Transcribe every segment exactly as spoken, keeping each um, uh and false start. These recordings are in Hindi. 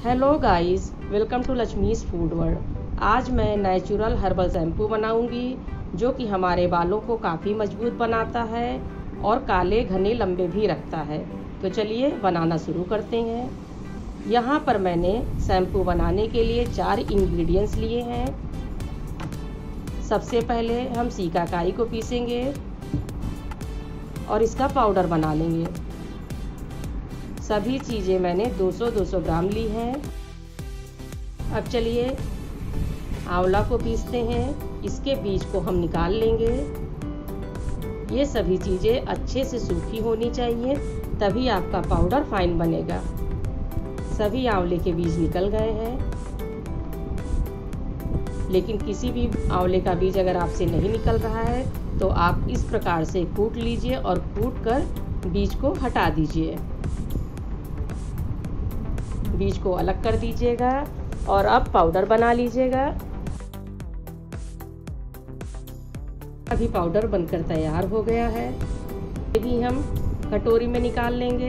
Hello guys, welcome to Lakshmi's food world. आज मैं नेचुरल हर्बल शैम्पू बनाऊंगी जो कि हमारे बालों को काफ़ी मजबूत बनाता है और काले घने लंबे भी रखता है। तो चलिए बनाना शुरू करते हैं। यहाँ पर मैंने शैम्पू बनाने के लिए चार इंग्रेडिएंट्स लिए हैं। सबसे पहले हम सीकाकाई को पीसेंगे और इसका पाउडर बना लेंगे। सभी चीज़ें मैंने दो सौ दो सौ ग्राम ली हैं। अब चलिए आंवला को पीसते हैं। इसके बीज को हम निकाल लेंगे। ये सभी चीज़ें अच्छे से सूखी होनी चाहिए, तभी आपका पाउडर फाइन बनेगा। सभी आंवले के बीज निकल गए हैं, लेकिन किसी भी आंवले का बीज अगर आपसे नहीं निकल रहा है तो आप इस प्रकार से कूट लीजिए और कूट कर बीज को हटा दीजिए। बीज को अलग कर दीजिएगा और अब पाउडर बना लीजिएगा। अभी पाउडर बनकर तैयार हो गया है। ये भी हम कटोरी में निकाल लेंगे।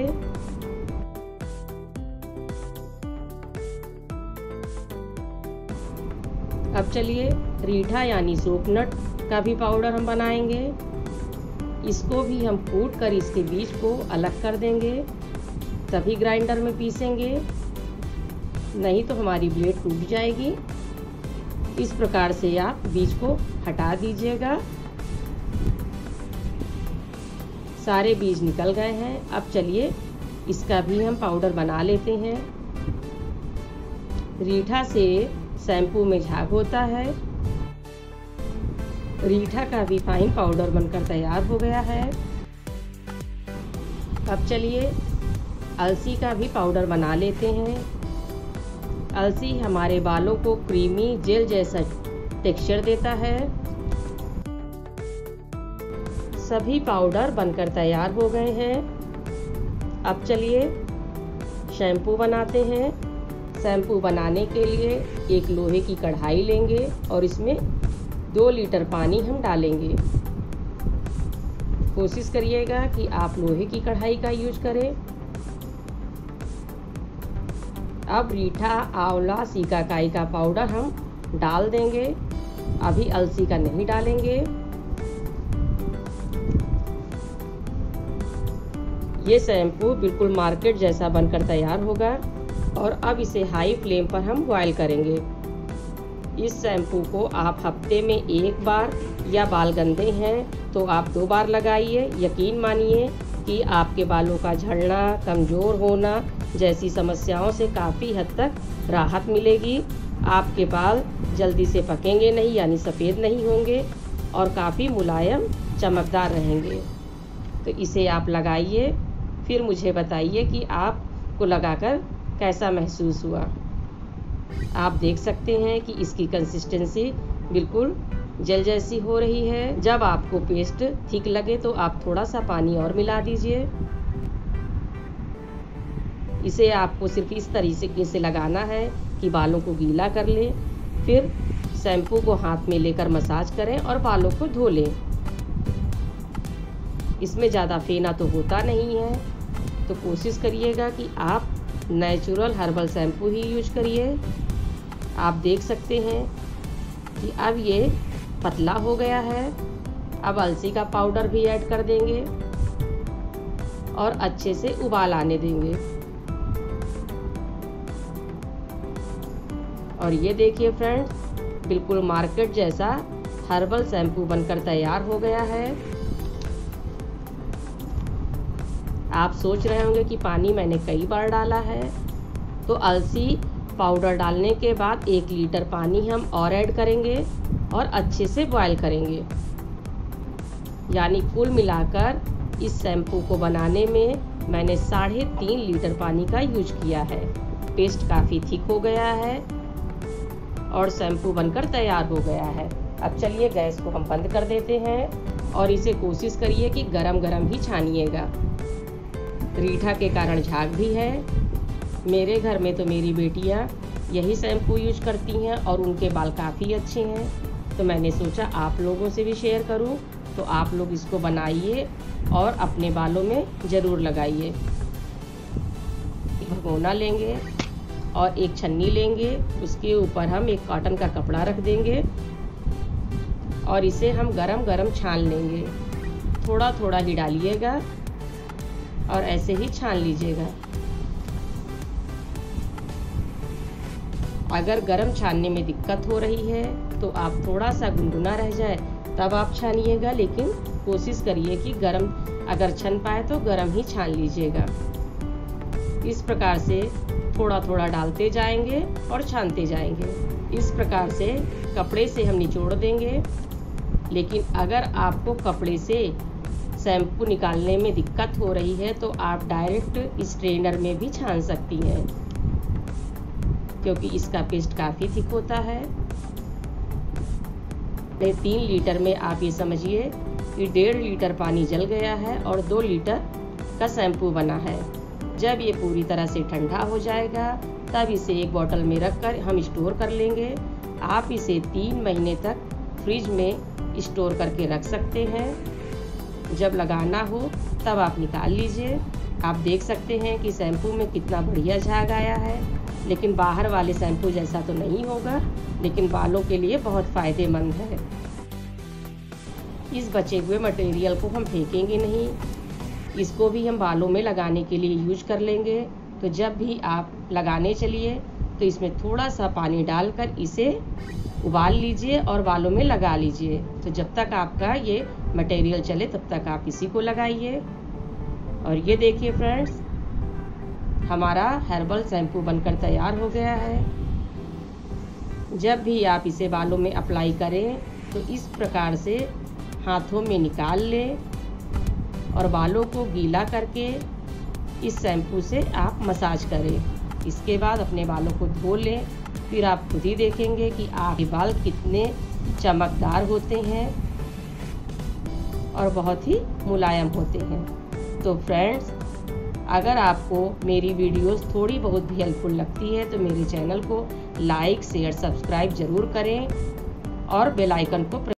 अब चलिए रीठा यानी सोपनट का भी पाउडर हम बनाएंगे। इसको भी हम कूट कर इसके बीज को अलग कर देंगे, तभी ग्राइंडर में पीसेंगे, नहीं तो हमारी ब्लेड टूट जाएगी। इस प्रकार से आप बीज को हटा दीजिएगा। सारे बीज निकल गए हैं। अब चलिए इसका भी हम पाउडर बना लेते हैं। रीठा से शैम्पू में झाग होता है। रीठा का भी फाइन पाउडर बनकर तैयार हो गया है। अब चलिए अलसी का भी पाउडर बना लेते हैं। अलसी हमारे बालों को क्रीमी जेल जैसा टेक्सचर देता है। सभी पाउडर बनकर तैयार हो गए हैं। अब चलिए शैम्पू बनाते हैं। शैम्पू बनाने के लिए एक लोहे की कढ़ाई लेंगे और इसमें दो लीटर पानी हम डालेंगे। कोशिश करिएगा कि आप लोहे की कढ़ाई का यूज करें। अब रीठा, आंवला, सीकाकाई का पाउडर हम डाल देंगे। अभी अलसी का नहीं डालेंगे। ये शैम्पू बिल्कुल मार्केट जैसा बनकर तैयार होगा और अब इसे हाई फ्लेम पर हम बॉयल करेंगे। इस शैम्पू को आप हफ्ते में एक बार या बाल गंदे हैं तो आप दो बार लगाइए। यकीन मानिए कि आपके बालों का झड़ना, कमज़ोर होना जैसी समस्याओं से काफ़ी हद तक राहत मिलेगी। आपके बाल जल्दी से पकेंगे नहीं यानी सफ़ेद नहीं होंगे और काफ़ी मुलायम चमकदार रहेंगे। तो इसे आप लगाइए, फिर मुझे बताइए कि आपको लगाकर कैसा महसूस हुआ। आप देख सकते हैं कि इसकी कंसिस्टेंसी बिल्कुल जेल जैसी हो रही है। जब आपको पेस्ट ठीक लगे तो आप थोड़ा सा पानी और मिला दीजिए। इसे आपको सिर्फ इस तरीके से लगाना है कि बालों को गीला कर लें। फिर शैम्पू को हाथ में लेकर मसाज करें और बालों को धो लें। इसमें ज़्यादा फेना तो होता नहीं है, तो कोशिश करिएगा कि आप नेचुरल हर्बल शैम्पू ही यूज करिए। आप देख सकते हैं कि अब ये पतला हो गया है। अब अलसी का पाउडर भी ऐड कर देंगे और अच्छे से उबाल आने देंगे। और ये देखिए फ्रेंड्स, बिल्कुल मार्केट जैसा हर्बल शैम्पू बनकर तैयार हो गया है। आप सोच रहे होंगे कि पानी मैंने कई बार डाला है, तो अलसी पाउडर डालने के बाद एक लीटर पानी हम और ऐड करेंगे और अच्छे से बॉयल करेंगे। यानी कुल मिलाकर इस शैम्पू को बनाने में मैंने साढ़े तीन लीटर पानी का यूज किया है। पेस्ट काफ़ी थिक हो गया है और शैम्पू बनकर तैयार हो गया है। अब चलिए गैस को हम बंद कर देते हैं और इसे कोशिश करिए कि गरम गरम ही छानिएगा। रीठा के कारण झाग भी है। मेरे घर में तो मेरी बेटियां यही शैम्पू यूज करती हैं और उनके बाल काफ़ी अच्छे हैं, तो मैंने सोचा आप लोगों से भी शेयर करूं। तो आप लोग इसको बनाइए और अपने बालों में ज़रूर लगाइए। भगोना लेंगे और एक छन्नी लेंगे, उसके ऊपर हम एक कॉटन का कपड़ा रख देंगे और इसे हम गरम गरम छान लेंगे। थोड़ा थोड़ा ही डालिएगा और ऐसे ही छान लीजिएगा। अगर गरम छानने में दिक्कत हो रही है तो आप थोड़ा सा गुनगुना रह जाए तब आप छानिएगा, लेकिन कोशिश करिए कि गरम अगर छन पाए तो गरम ही छान लीजिएगा। इस प्रकार से थोड़ा थोड़ा डालते जाएंगे और छानते जाएंगे। इस प्रकार से कपड़े से हम निचोड़ देंगे, लेकिन अगर आपको कपड़े से शैम्पू निकालने में दिक्कत हो रही है तो आप डायरेक्ट स्ट्रेनर में भी छान सकती हैं, क्योंकि इसका पेस्ट काफ़ी थिक होता है। तीन लीटर में आप ये समझिए कि डेढ़ लीटर पानी जल गया है और दो लीटर का शैम्पू बना है। जब ये पूरी तरह से ठंडा हो जाएगा तब इसे एक बोतल में रखकर हम स्टोर कर लेंगे। आप इसे तीन महीने तक फ्रिज में स्टोर करके रख सकते हैं। जब लगाना हो तब आप निकाल लीजिए। आप देख सकते हैं कि शैम्पू में कितना बढ़िया झाग आया है, लेकिन बाहर वाले शैम्पू जैसा तो नहीं होगा, लेकिन बालों के लिए बहुत फ़ायदेमंद है। इस बचे हुए मटेरियल को हम फेंकेंगे नहीं, इसको भी हम बालों में लगाने के लिए यूज कर लेंगे। तो जब भी आप लगाने चलिए तो इसमें थोड़ा सा पानी डालकर इसे उबाल लीजिए और बालों में लगा लीजिए। तो जब तक आपका ये मटेरियल चले तब तक आप इसी को लगाइए। और ये देखिए फ्रेंड्स, हमारा हर्बल शैम्पू बनकर तैयार हो गया है। जब भी आप इसे बालों में अप्लाई करें तो इस प्रकार से हाथों में निकाल लें और बालों को गीला करके इस शैम्पू से आप मसाज करें। इसके बाद अपने बालों को धो लें, फिर आप खुद ही देखेंगे कि आपके बाल कितने चमकदार होते हैं और बहुत ही मुलायम होते हैं। तो फ्रेंड्स, अगर आपको मेरी वीडियोस थोड़ी बहुत भी हेल्पफुल लगती है तो मेरे चैनल को लाइक शेयर सब्सक्राइब ज़रूर करें और बेल आइकन को